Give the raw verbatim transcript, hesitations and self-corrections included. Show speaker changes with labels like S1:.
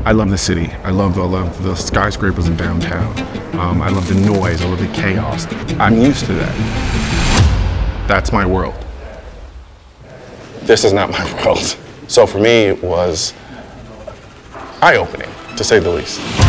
S1: I love the city. I love, I love the skyscrapers in downtown. Um, I love the noise, I love the chaos. I'm used to that. That's my world. This is not my world. So for me, it was eye-opening, to say the least.